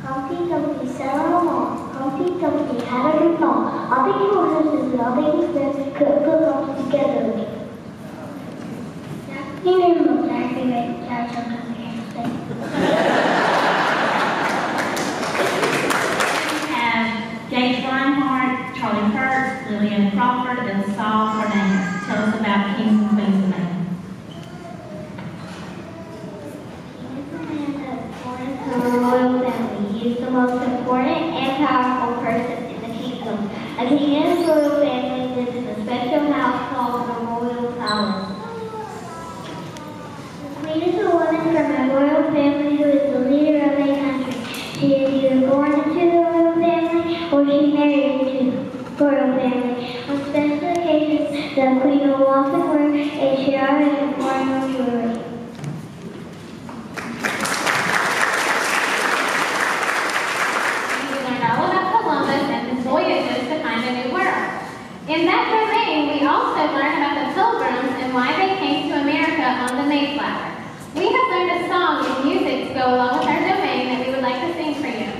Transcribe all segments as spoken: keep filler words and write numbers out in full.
Humpty Dumpty sat on a wall. Humpty Dumpty had a good fall. All the horses and all the friends could put all together again. Jack Green and Jack Green and Jack Green have Gage Reinhardt, Charlie Hurt, Lillian Crawford, and Saul Fernandez. Tell us about Kings and Queens of Maine. He is the most important and powerful person in the kingdom. A king and his royal family lives in a special house called the Royal Palace. The queen is a woman from a royal family who is the leader of a country. She is either born into the royal family or she married into the royal family. On special occasions, the queen will often wear a tiara and royal jewelry. In that domain, we also learn about the Pilgrims and why they came to America on the Mayflower. We have learned a song and music to go along with our domain that we would like to sing for you.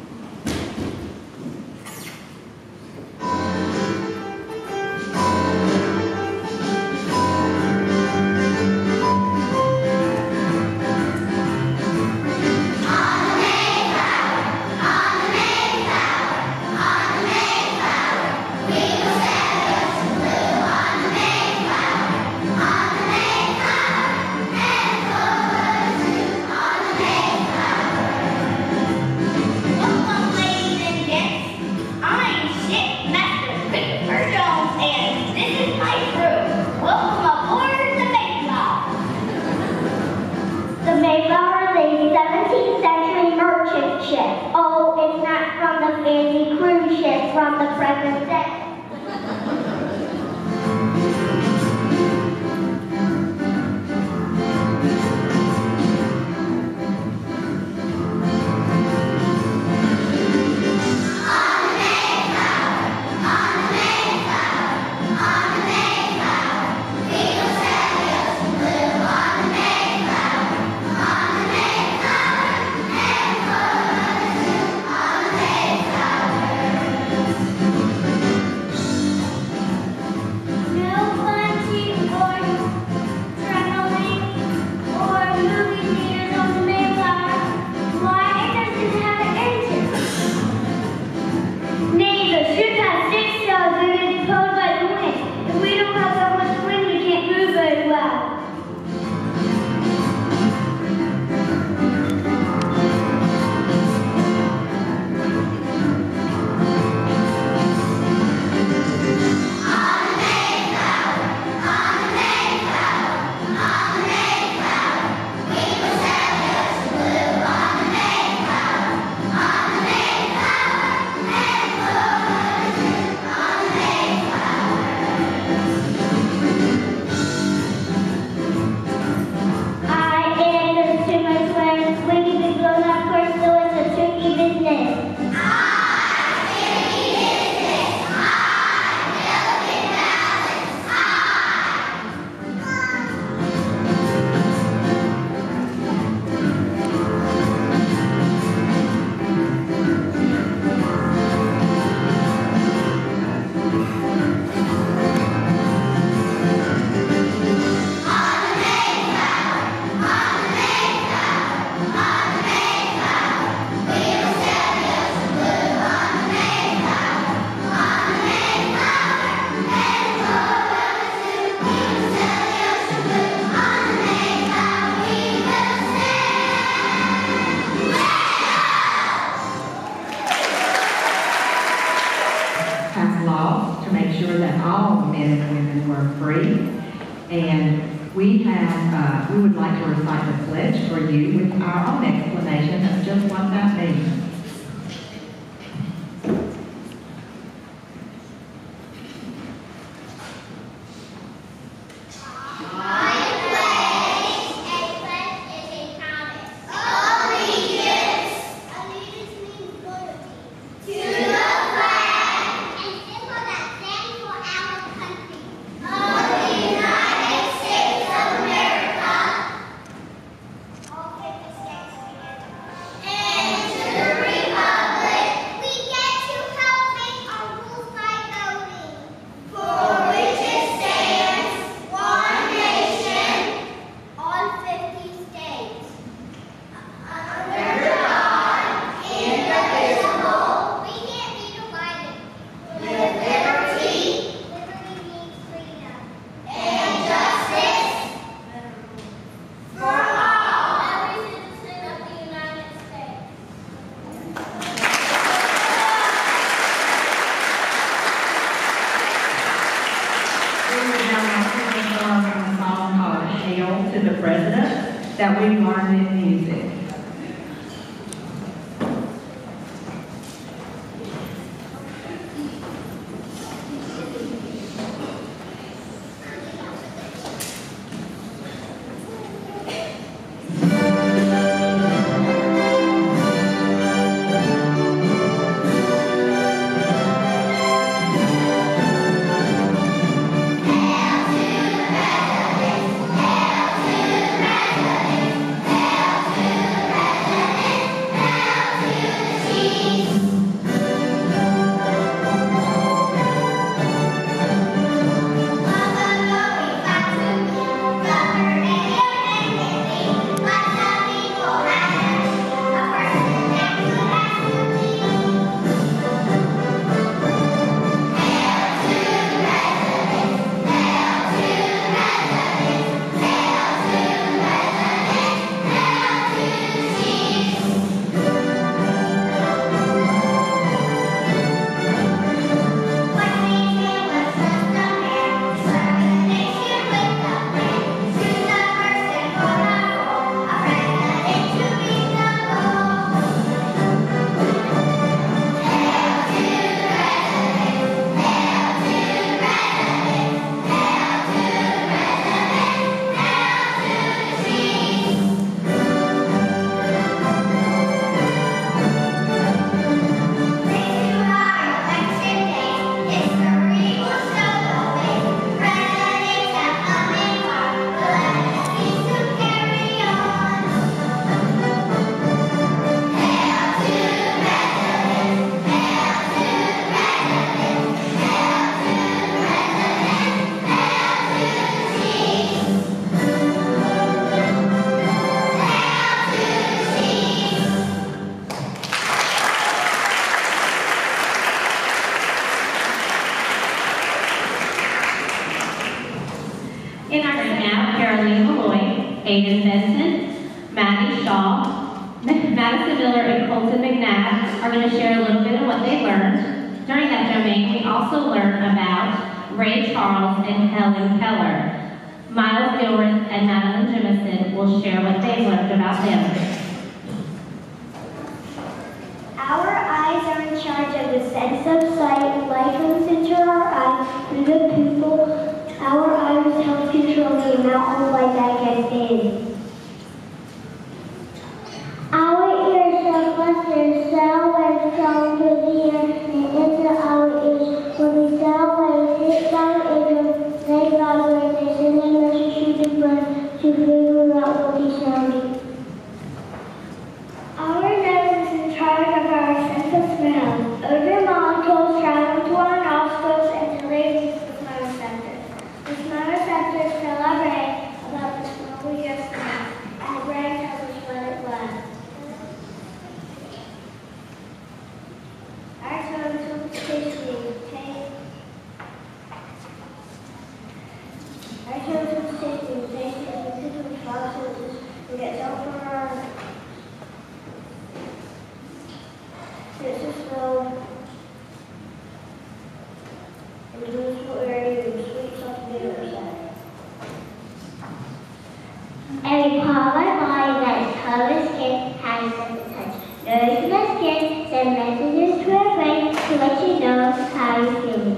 Oh, it's not from the fancy cruise ship from the present day. And we have, uh, we would like to recite the pledge for you with our own explanation of just what that means. Hayden Benson, Maddie Shaw, Madison Miller, and Colton McNabb are going to share a little bit of what they learned. During that domain, we also learned about Ray Charles and Helen Keller. Miles Gilreath and Madeline Jemison will share what they learned about them. Our eyes are in charge of the sense of sight. Light comes into our eyes through the pupil. Our eyes help control the amount of light that gets in. Our ears are clusters, sound waves travel through the air and into our ears. When the sound waves hit our ears, they vibrate. They send a message to the brain to figure out what is sounding. Our nose is in charge of our sense of smell. Odor molecules travel to our nostrils and release the smell receptors. The smell receptors tell our brain about the smell we just smelled, and the brain tells us what it was. Our total tasting taste. Our total tasting taste is the physical responses we get some from our This is so in the useful area of sweet soft bitter side. Every part of our body that is covered in skin has a sense of touch. Noticing the skin send messages to our brain to let you know how you're feeling.